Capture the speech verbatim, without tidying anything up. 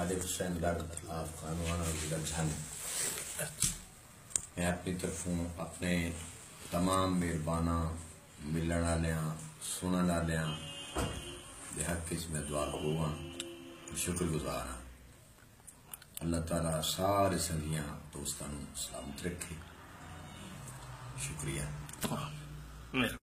तालिब हुसैन गढ़ आप कानून और जिला झन। मैं अपनी तरफों अपने तमाम मेहरबाना मिलने वाले सुनने वाले हक में दुआ होगा, शुक्रगुजार हाँ। अल्लाह ताला सारे संगियां दोस्तों सलामत रखे। शुक्रिया।